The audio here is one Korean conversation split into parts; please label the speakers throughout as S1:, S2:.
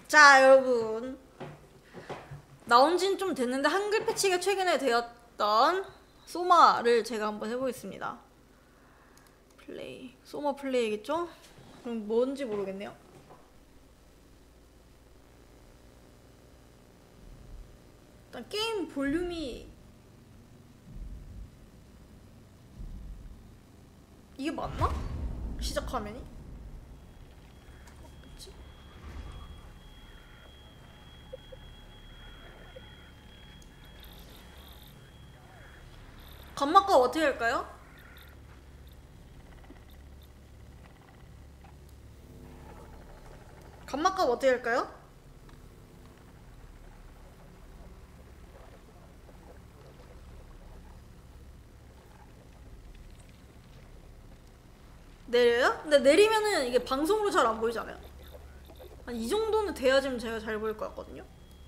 S1: 자, 여러분, 나온 지는 좀 됐는데 한글 패치가 최근에 되었던 소마를 제가 한번 해보겠습니다. 플레이, 소마 플레이겠죠? 그럼 뭔지 모르겠네요. 일단 게임 볼륨이 이게 맞나? 시작 화면이? 그치? 감마값 어떻게 할까요? 감마값 어떻게 할까요? 내려요? 근데 내리면은 이게 방송으로 잘 안 보이잖아요. 한 이 정도는 돼야지만 제가 잘 보일 것 같거든요.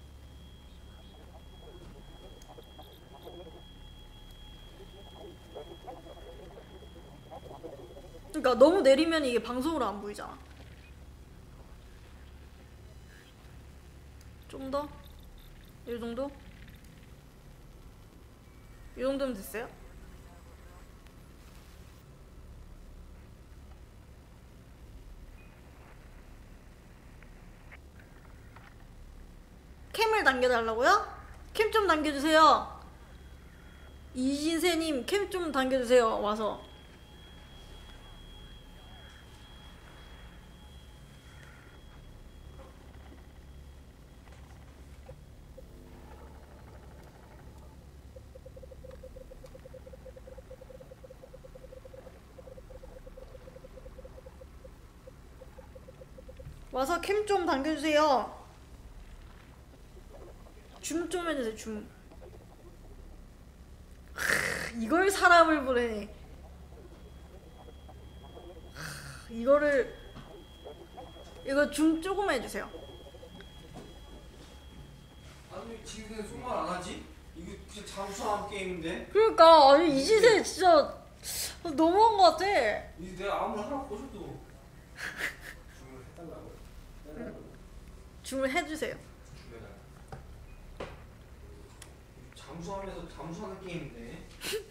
S1: 그러니까 너무 내리면 이게 방송으로 안 보이잖아. 좀 더? 이 정도? 이 정도면 됐어요? 캠을 당겨달라고요? 캠 좀 당겨주세요. 이진세님 캠 좀 당겨주세요. 와서. 와서 캠 좀 당겨주세요. 줌 좀 해주세요. 줌. 이걸 사람을 보내네. 이거를 이거 줌 조금 해주세요.
S2: 아니 지금 손말 안 하지? 이거 진짜 잠수함 게임인데?
S1: 그러니까 아니 이지세 진짜 너무한 것 같아.
S2: 이제 내가 아무리 하라고 꼬셔도 주문을 해달라고?
S1: 줌을 해주세요.
S2: 잠수함에서 잠수하는 게임인데?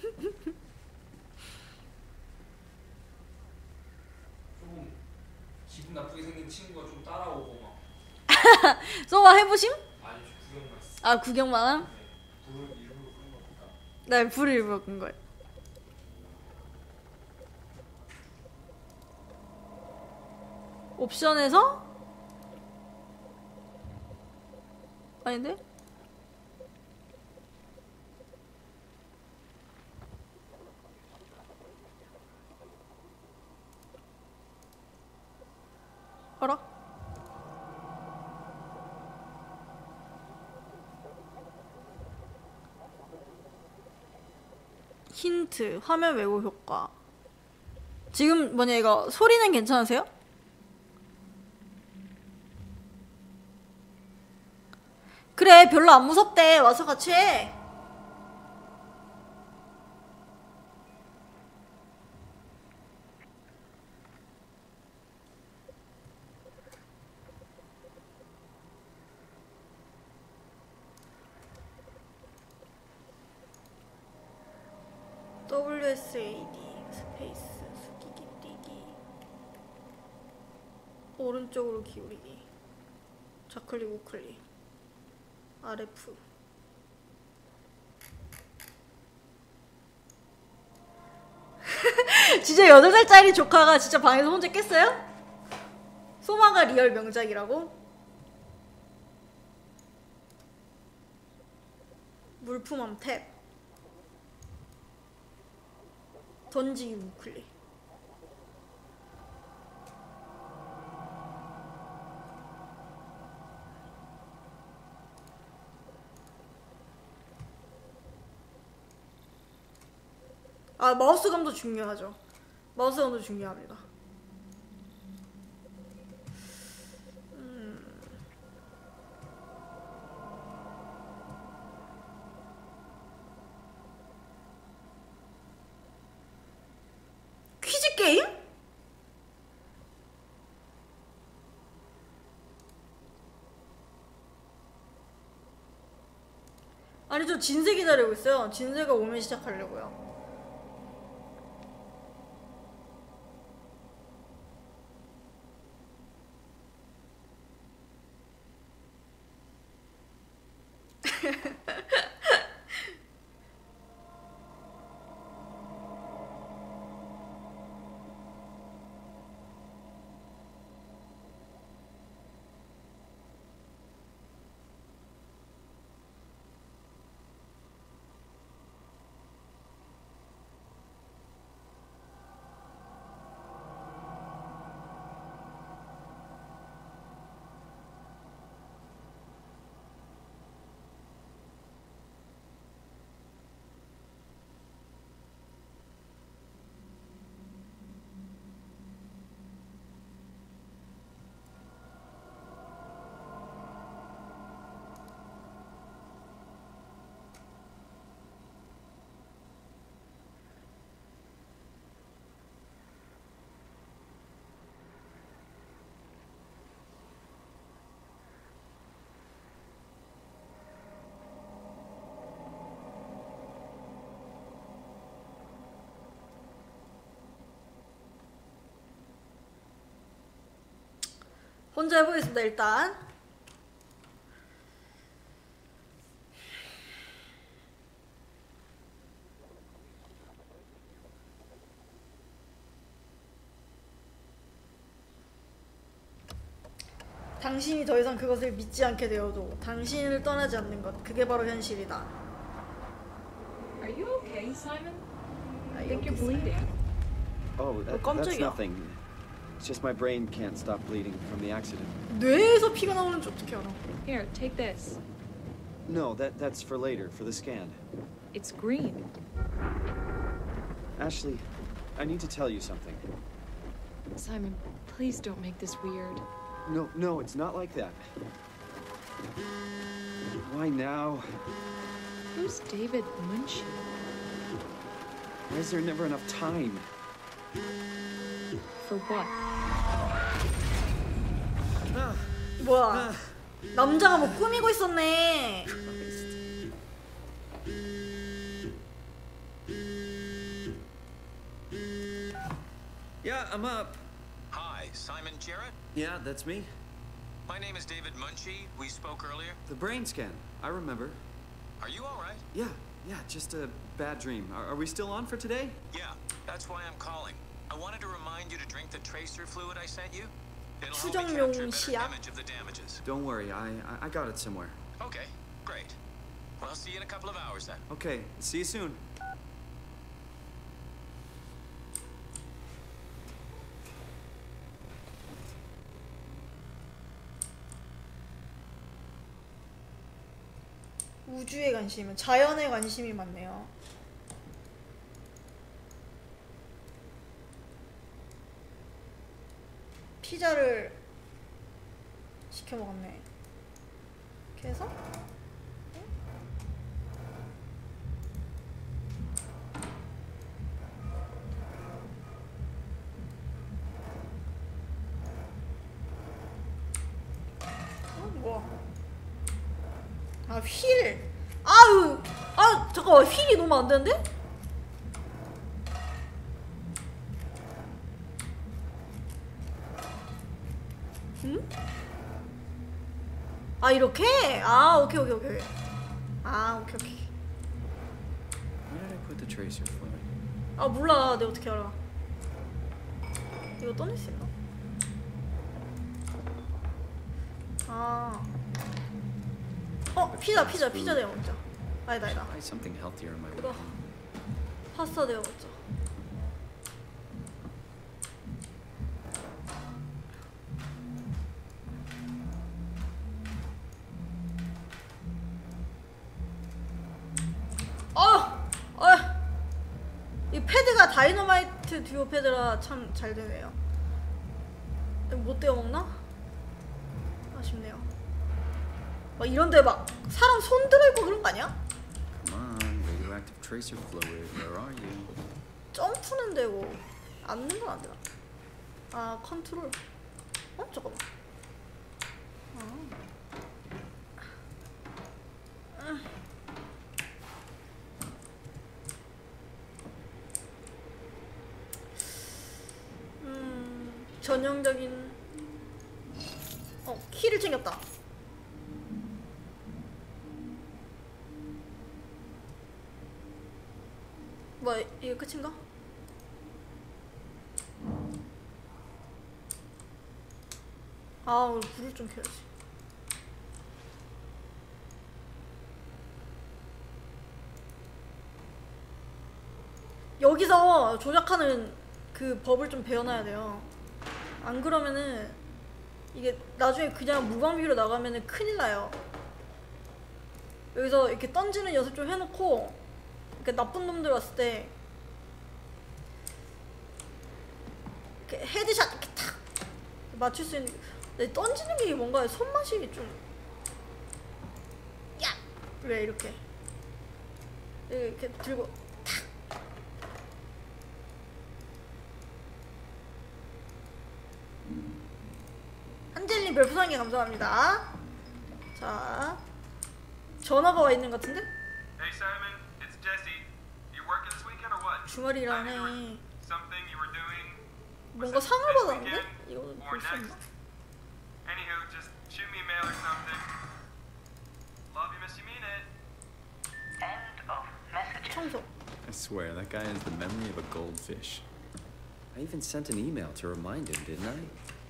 S2: 조금 기분 나쁘게 생긴 친구가 좀 따라오고 막
S1: 소마 해보심?
S2: 아니 좀 구경만 했어.
S1: 아 구경만 함?
S2: 네, 불을 일부러 끄는 거니까.
S1: 네, 불을 일부러 끈 거예요. 옵션에서? 아닌데? 알아? 힌트, 화면 왜곡 효과. 지금 뭐냐 이거 소리는 괜찮으세요? 그래 별로 안 무섭대. 와서 같이 해. WSAD 스페이스 숙이기 뛰기 오른쪽으로 기울이기 좌클릭 우클릭 RF 진짜 8살짜리 조카가 진짜 방에서 혼자 깼어요? 소마가 리얼 명작이라고? 물품함 탭 던지기 우클릭 아 마우스감도 중요하죠. 마우스감도 중요합니다. 퀴즈 게임? 아니 저 진세 기다리고 있어요. 진세가 오면 시작하려고요. 혼자 해보겠습니다. 일단 당신이 더 이상 그것을 믿지 않게 되어도 당신을 떠나지 않는 것, 그게 바로 현실이다.
S3: Are you okay, Simon? I
S1: you
S3: think you're
S1: okay,
S3: bleeding.
S4: Oh, that's
S1: 깜짝이야.
S4: nothing. It's just my brain can't stop bleeding from the accident.
S1: 뇌에서 피가 나오는지 어떻게 알아?
S3: Here, take this.
S4: No, that's for later, for the scan.
S3: It's green.
S4: Ashley, I need to tell you something.
S3: Simon, please don't make this weird.
S4: No, it's not like that. Why now?
S3: Who's David Munshi?
S4: Why is there never enough time?
S3: For what?
S1: 뭐야? 남자가 뭐 꾸미고 있었네.
S4: Yeah, I'm up.
S5: Hi, Simon Jarrett.
S4: Yeah, that's me.
S5: My name is David Munshi. We spoke earlier.
S4: The brain scan. I remember.
S5: Are you all right?
S4: Yeah, just a bad dream. Are we still on for today?
S5: Yeah, that's why I'm calling. I wanted to remind you to drink the tracer fluid I sent you. It'll help me
S1: 수정용
S5: capture a better
S1: 시약?
S5: image of the damages.
S4: Don't worry, I got it somewhere.
S5: Okay, great. Well, I'll see you in a couple of hours then.
S4: Okay, see you soon.
S1: 우주에 관심은 자연에 관심이 많네요. 피자를 시켜 먹었네. 이렇게 해서 뭐야? 아, 휠. 아유, 잠깐만, 휠이 너무 안 되는데? 응? 아, 이렇게? 아, 오케이. 아, 오케이.
S4: Where did I put the tracer fluid?
S1: 아, 몰라. 내가 어떻게 알아. 이거 떠낼 수 있나? 아. 피자 내가 먹자. 아니다.
S4: Try something healthier in my
S1: 이거
S4: way.
S1: 파스타 내가 먹자. 이 패드가 다이너마이트 듀오 패드라 참 잘 되네요. 이거 못 떼어 먹나? 아쉽네요. 막 이런데 막 사람 손 들어있고 그런 거 아니야?
S4: Come on, radioactive tracer fluid. Where are you?
S1: 점프는 되고 앉는 건 안 되나? 아, 컨트롤. 잠깐만. 전형적인 키를 챙겼다. 뭐 이게 끝인가? 아 우리 불을 좀 켜야지. 여기서 조작하는 그 법을 좀 배워놔야 돼요. 안 그러면은 이게 나중에 그냥 무방비로 나가면은 큰일 나요. 여기서 이렇게 던지는 연습 좀 해놓고 이렇게 나쁜 놈들 왔을 때 이렇게 헤드샷 이렇게 탁 맞출 수 있는. 근데 던지는 게 뭔가 손맛이 좀 야! 왜 이렇게 들고 탁! 한젤님 별풍선이 감사합니다. 자 전화가 와 있는 것 같은데?
S6: Hey Simon, it's Jesse. You working this weekend or what?
S1: 주말이라네.
S6: Something you were doing?
S1: 뭔가 상을
S6: this
S1: 받았는데?
S6: weekend
S1: 이거
S6: or
S1: 볼 수 없나?
S6: next? Anywho, just shoot me a mail or something. Love you, miss you, mean it.
S7: End of messages.
S1: 청소.
S4: I swear, that guy has the memory of a goldfish. I even sent an email to remind him, didn't I?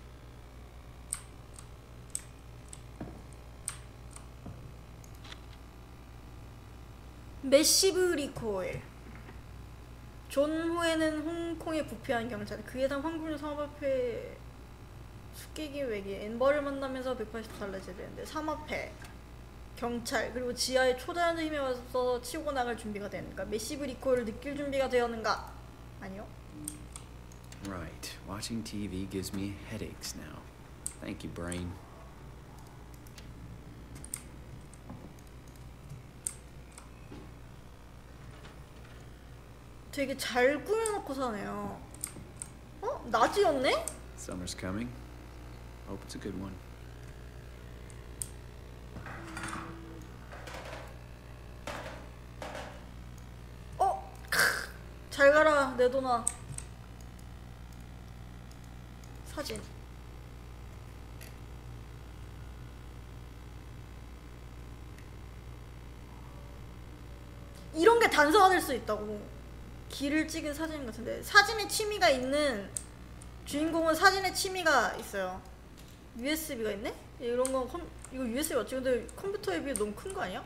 S1: 매시브 리콜. 존 후에는 홍콩에 부패한 경찰. 그 예상 황금류 삼합회 숙기기 외기 엠버를 만나면서 180달러 제대했는데 삼합회 경찰 그리고 지하의 초자연의 힘에 와서 치고 나갈 준비가 되는가. 매시브 리콜을 느낄 준비가 되었는가. 아니요.
S4: Right. Watching TV gives me headaches now. Thank you, brain.
S1: 되게 잘 꾸며놓고 사네요. 낮이었네?
S4: Summer's coming. Hope it's a good one.
S1: 잘 가라 내 돈아. 사진. 이런 게 단서화될 수 있다고. 길을 찍은 사진 같은데 사진에 취미가 있는 주인공은 사진에 취미가 있어요. USB가 있네? 이런 건 이거 USB 맞지? 근데 컴퓨터에 비해 너무 큰 거 아니야?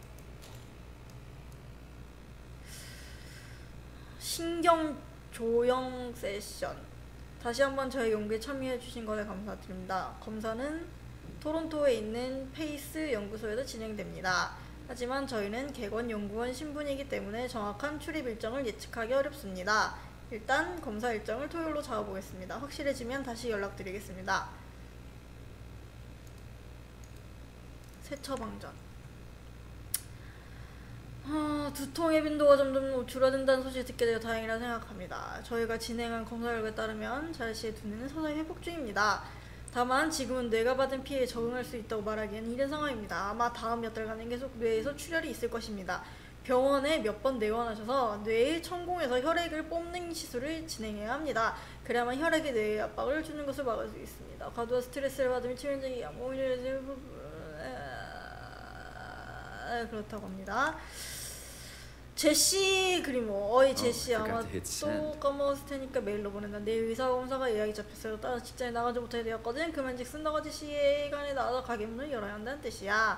S1: 신경 조형 세션. 다시 한번 저희 연구에 참여해 주신 것에 감사드립니다. 검사는 토론토에 있는 페이스 연구소에서 진행됩니다. 하지만 저희는 객원 연구원 신분이기 때문에 정확한 출입 일정을 예측하기 어렵습니다. 일단 검사 일정을 토요일로 잡아보겠습니다. 확실해지면 다시 연락드리겠습니다. 세처방전. 두통의 빈도가 점점 줄어든다는 소식을 듣게 되어 다행이라 생각합니다. 저희가 진행한 검사 결과에 따르면 자르씨의 두뇌는 서서히 회복 중입니다. 다만 지금은 뇌가 받은 피해에 적응할 수 있다고 말하기엔 이른 상황입니다. 아마 다음 몇 달간은 계속 뇌에서 출혈이 있을 것입니다. 병원에 몇 번 내원하셔서 뇌의 천공에서 혈액을 뽑는 시술을 진행해야 합니다. 그래야만 혈액이 뇌에 압박을 주는 것을 막을 수 있습니다. 과도한 스트레스를 받으면 치명적인 약물을 그렇다고 합니다. 제시 그리모. 어이 제시 아마 또 까먹었을 테니까 메일로 보낸다. 내일 의사검사가 예약이 잡혔어요. 따라서 직장에 나가지 못하게 되었거든. 그만직슨 너가 제시간에 나와서 가게문을 열어야 한다는 뜻이야.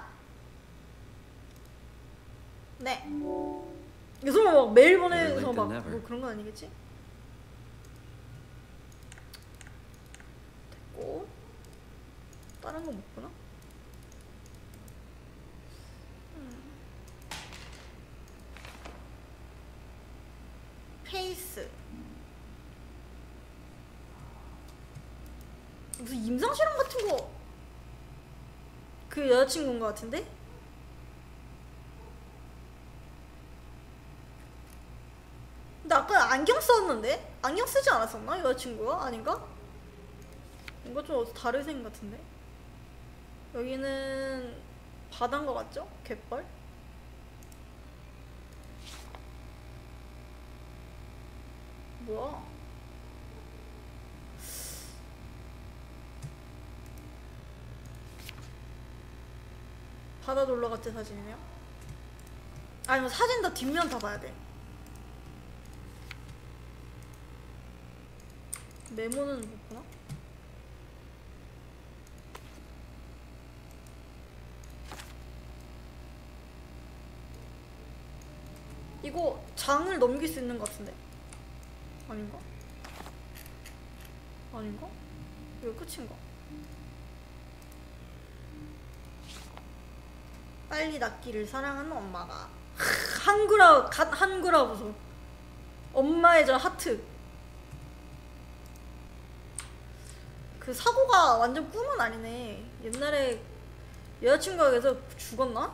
S1: 네. 이거 막 메일 보내서 막 뭐 그런 건 아니겠지? 됐고 다른 거 못 보나? 페이스. 무슨 임상실험 같은 거. 그 여자친구인 것 같은데? 근데 아까 안경 썼는데? 안경 쓰지 않았었나? 여자친구가? 아닌가? 뭔가 좀 다르게 생긴 것 같은데? 여기는 바다인 것 같죠? 갯벌? 뭐야? 바다 놀러 갈 때 사진이네요. 아니면 사진 다 뒷면 다 봐야 돼. 메모는 못 보나? 이거 장을 넘길 수 있는 것 같은데? 아닌가? 아닌가? 이거 끝인가? 빨리 낫기를 사랑하는 엄마가 한글화 보소. 엄마의 저 하트. 그 사고가 완전 꿈은 아니네. 옛날에 여자친구가 그래서 죽었나?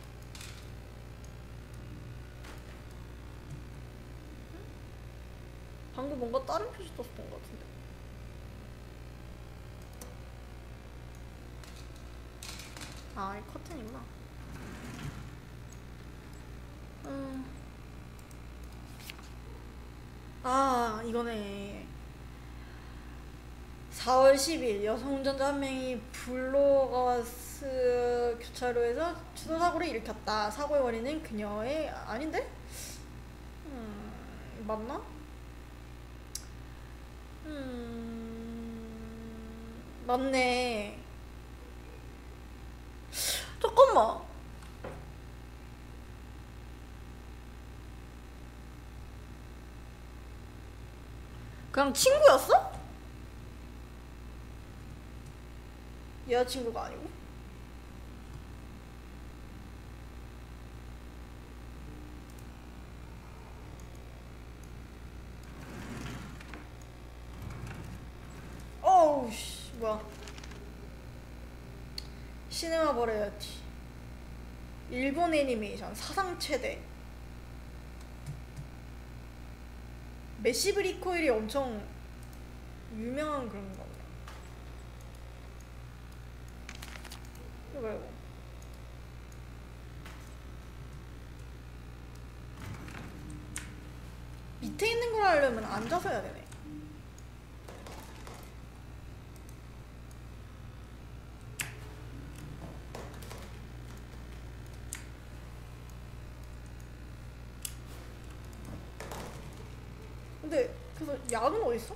S1: 방금 뭔가 다른 표시 떴던 것 같은데. 아, 이 커튼이구나. 아, 이거네. 4월 10일 여성 운전자 한 명이 블로거스 교차로에서 추돌사고를 일으켰다. 사고의 원인은 그녀의 아닌데? 맞나? 맞네. 잠깐만. 그냥 친구였어? 여자친구가 아니고? 어우 씨 뭐야. 시네마 버려야지. 일본 애니메이션 사상 최대. 매시브 리코일이 엄청 유명한 그런 건가? 이거 말고 밑에 있는 걸 하려면 앉아서 해야 되네. 근데 그래서 약은 어딨어?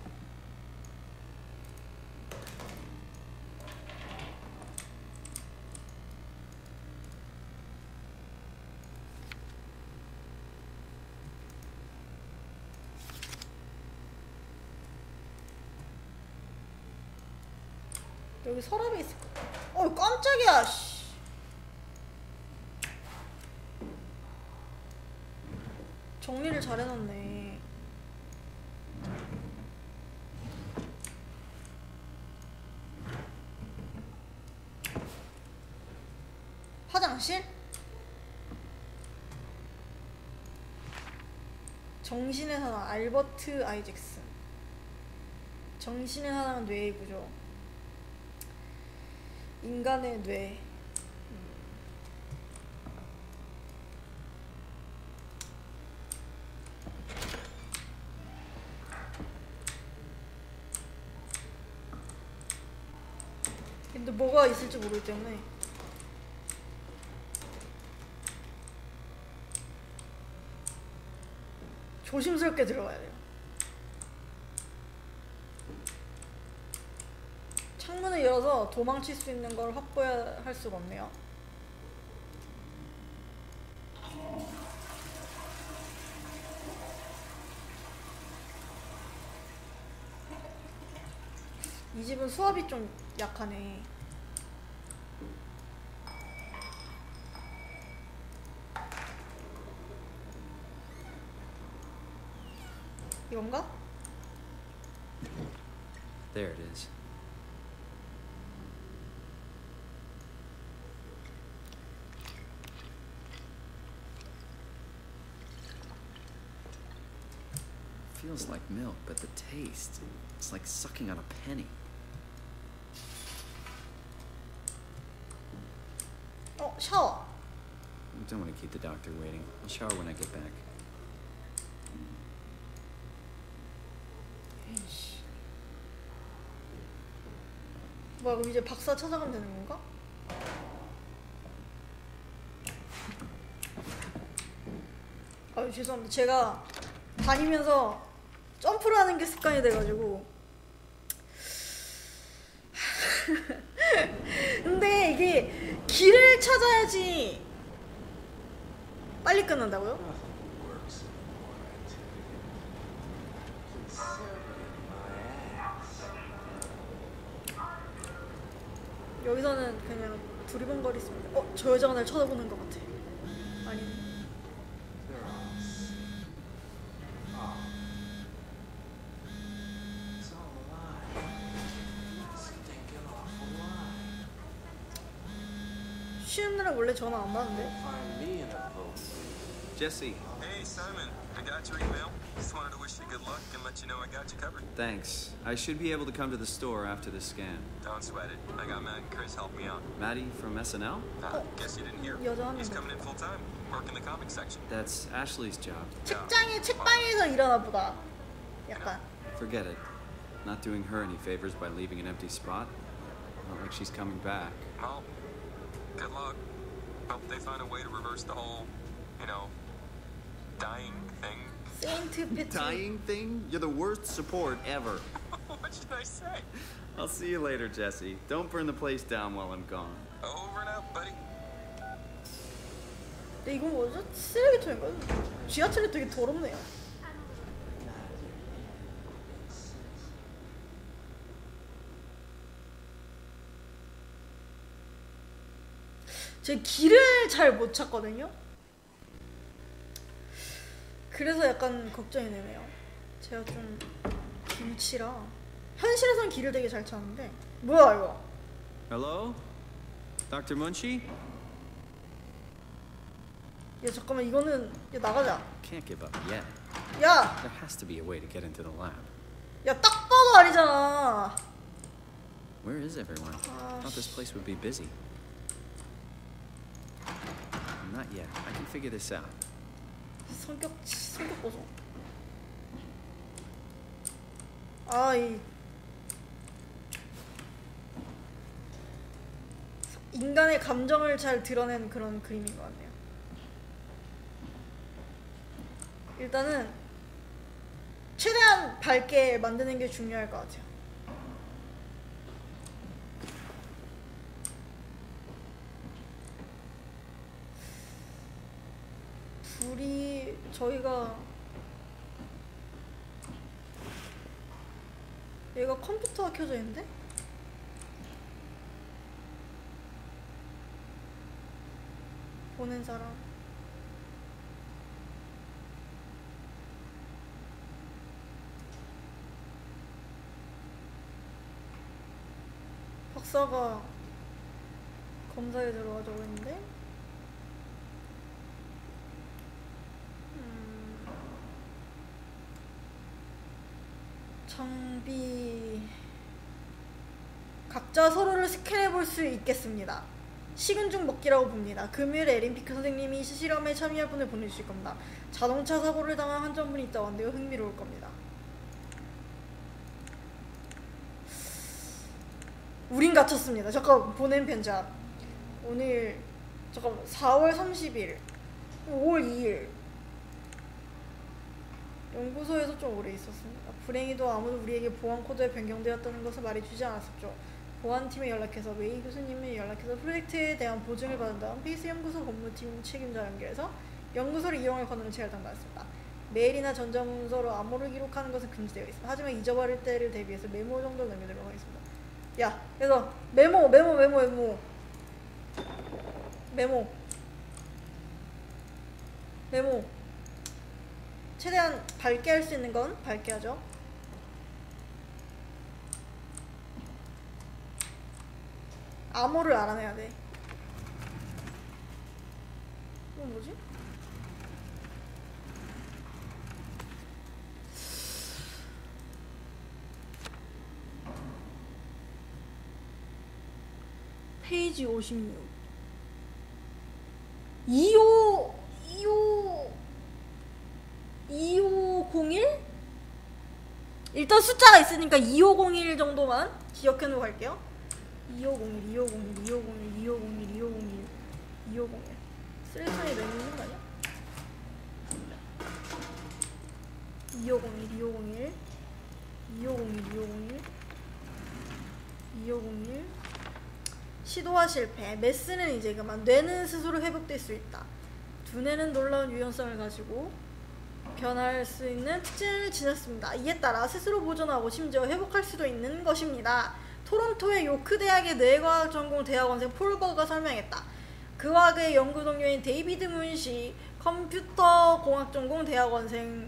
S1: 여기 서랍에 있을 거야. 깜짝이야. 씨. 정리를 잘 해놨네. 화장실? 정신의 사랑 알버트 아이잭슨. 정신의 사랑은 뇌의 구조. 인간의 뇌. 근데 뭐가 있을지 모르기 때문에 조심스럽게 들어가야 돼요. 창문을 열어서 도망칠 수 있는 걸 확보할 수가 없네요. 이 집은 수압이 좀 약하네. 이건가?
S4: There it is. Feels like milk, but the taste, it's like sucking on a penny.
S1: 샤워.
S4: Don't want to keep the doctor waiting. I'll shower when I get back.
S1: 에이씨. 뭐야, 그럼 이제 박사 찾아가면 되는 건가? 아유 죄송합니다. 제가 다니면서 점프를 하는 게 습관이 돼가지고. 근데 이게 길을 찾아야지 빨리 끝난다고요? 여기서는 그냥 두리번거리 있습니다. 저 여자가 날 쳐다보는 것 같아. 아니네. 쉬는 날은 원래 전화 안 받는데.
S4: Jesse,
S5: Hey, Simon. I got your email. Just wanted to wish you good luck and let you know I got you covered.
S4: thanks. I should be able to come to the store after the scan.
S5: Don't sweat it. I got Matt and Chris help me out.
S4: Maddie from SNL?
S5: Guess you didn't hear?
S1: 여자 한
S5: He's
S1: 명.
S5: coming in full time, working the comic section.
S4: That's Ashley's job.
S1: 책방에서 일하나 보다. 약간.
S4: Forget it. Not doing her any favors by leaving an empty spot. Not like she's coming back.
S5: Well, good luck. Hope they find a way to reverse the whole, dying thing.
S1: 세인트 패티.
S4: Dying thing? You're the worst support ever.
S5: What should I say?
S4: I'll see you later, Jesse. Don't burn the place down while I'm gone.
S5: Over and out, buddy.
S1: 근데 이건 뭐죠? 쓰레기통인가? 지하철이 되게 더럽네요. 제 길을 잘 못 찾거든요. 그래서 약간 걱정이 되네요. 제가 좀 길치라. 현실에선 길을 되게 잘 찾는데. 뭐야 이거?
S4: Hello? Dr. Munchie?
S1: 야 잠깐만 이거는 야 나가자.
S4: Can't give up yet.
S1: 야!
S4: There has to be a way to get into the lab.
S1: 야 딱 봐도 아니잖아.
S4: Where is everyone? I thought this place would be busy. Not yet. I can figure this out.
S1: 성격 보소. 이 인간의 감정을 잘 드러낸 그런 그림인 것 같네요. 일단은 최대한 밝게 만드는 게 중요할 것 같아요. 불이 저희가 얘가 컴퓨터가 켜져 있는데? 보낸 사람 박사가 검사에 들어가자고 했는데 장비 각자 서로를 스캔해 볼 수 있겠습니다. 식은 죽 먹기라고 봅니다. 금요일에 에린 피크 선생님이 실험에 참여할 분을 보내주실 겁니다. 자동차 사고를 당한 환자분이 있다고 하는데요. 흥미로울 겁니다. 우린 갇혔습니다. 잠깐 보낸 편지압. 오늘 잠깐 4월 30일 5월 2일 연구소에서 좀 오래 있었습니다. 불행히도 아무도 우리에게 보안 코드가 변경되었다는 것을 말해주지 않았었죠. 보안팀에 연락해서 메이 교수님에 연락해서 프로젝트에 대한 보증을 받은 다음 페이스 연구소 법무팀 책임자 연결해서 연구소를 이용할 권한을 제가 담당했습니다. 메일이나 전자문서로 암호를 기록하는 것은 금지되어 있습니다. 하지만 잊어버릴 때를 대비해서 메모 정도 남겨두도록 하겠습니다. 야, 그래서 메모 최대한 밝게 할 수 있는 건 밝게 하죠. 암호를 알아내야 돼. 이건 뭐지? 페이지 56 2501? 일단 숫자가 있으니까 2501 정도만 기억해놓고 갈게요. 2501 쓰레기통에 넣는 거 아니야? 2501 시도와 실패. 메스는 이제 그만. 뇌는 스스로 회복될 수 있다. 두뇌는 놀라운 유연성을 가지고 변할 수 있는 특징을 지녔습니다. 이에 따라 스스로 보존하고 심지어 회복할 수도 있는 것입니다. 토론토의 요크 대학의 뇌과학 전공 대학원생 폴 버가 설명했다. 그와 그의 연구 동료인 데이비드 문시 컴퓨터 공학 전공 대학원생은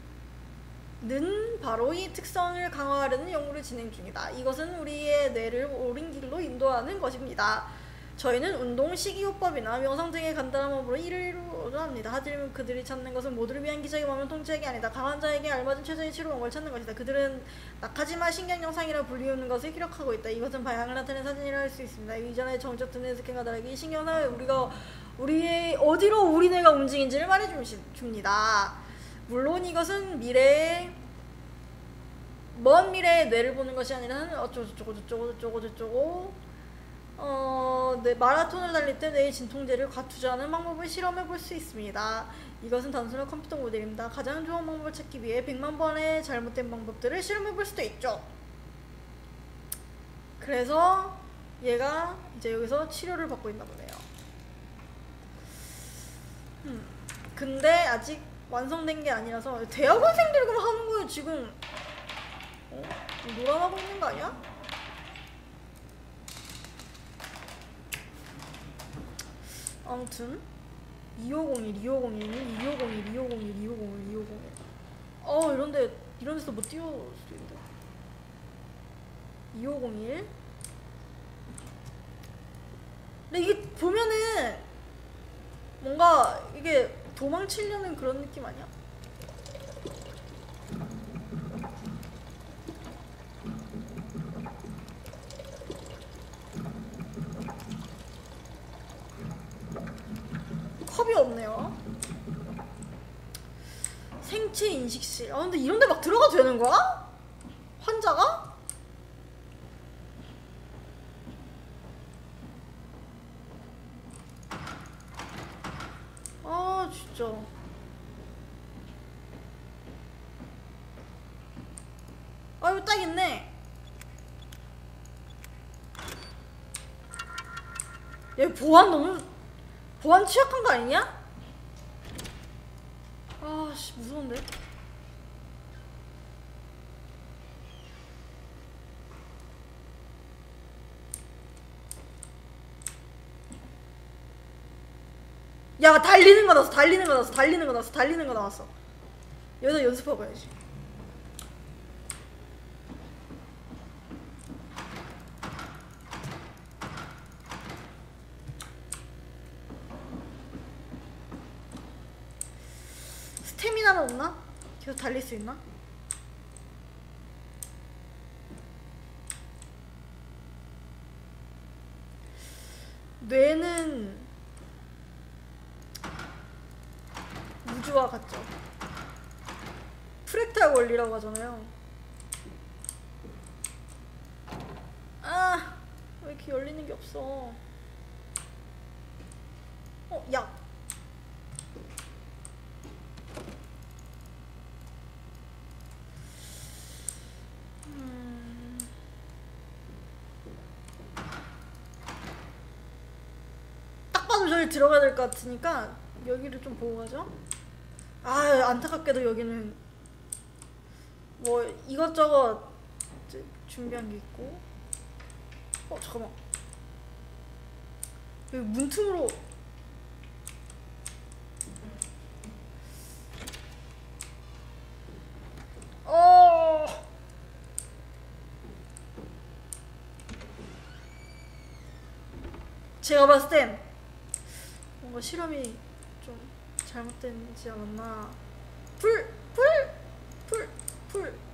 S1: 바로 이 특성을 강화하려는 연구를 진행 중이다. 이것은 우리의 뇌를 옳은 길로 인도하는 것입니다. 저희는 운동, 식이요법이나 명상 등의 간단한 법으로 이를 이루려 합니다. 하지만 그들이 찾는 것은 모두를 위한 기적의 마음을 통치하기 아니다. 강한 자에게 알맞은 최선의 치료 방법을 찾는 것이다. 그들은 낙하지만 신경영상이라 불리우는 것을 기록하고 있다. 이것은 방향을 나타내는 사진이라 할 수 있습니다. 이전에 정적 듣는 스캔과 다르게 이 신경상을 우리의 어디로 우리 뇌가 움직인지를 말해줍니다. 물론 이것은 먼 미래의 뇌를 보는 것이 아니라 어쩌고저쩌고 마라톤을 달릴 때 뇌의 진통제를 과투자하는 방법을 실험해 볼 수 있습니다. 이것은 단순한 컴퓨터 모델입니다. 가장 좋은 방법을 찾기 위해 100만 번의 잘못된 방법들을 실험해 볼 수도 있죠. 그래서 얘가 이제 여기서 치료를 받고 있나 보네요. 근데 아직 완성된 게 아니라서 대학원생들이 그럼 하는 거예요 지금. 놀아나고 있는 거 아니야? 아무튼 2501 이런 데서 못 띄울 수도 있는데 2501 근데 이게 보면은 뭔가 이게 도망치려는 그런 느낌 아니야? 컵이 없네요. 생체 인식실. 근데 이런데 막 들어가도 되는 거야? 환자가? 진짜. 이거 딱 있네. 얘 보안 취약한 거 아니냐? 씨, 무서운데? 야, 달리는 거 나왔어. 여기서 연습하고 가야지. 스태미나는 없나? 계속 달릴 수 있나? 뇌는 우주와 같죠. 프랙탈 원리라고 하잖아요. 왜 이렇게 열리는 게 없어? 약. 딱 봐도 저기 들어가야 될 것 같으니까 여기를 좀 보고 가죠. 안타깝게도 여기는 뭐 이것저것 준비한 게 있고. 잠깐만. 여기 문틈으로 제가 봤을 땐 뭔가 실험이 좀 잘못되지 않았나. 불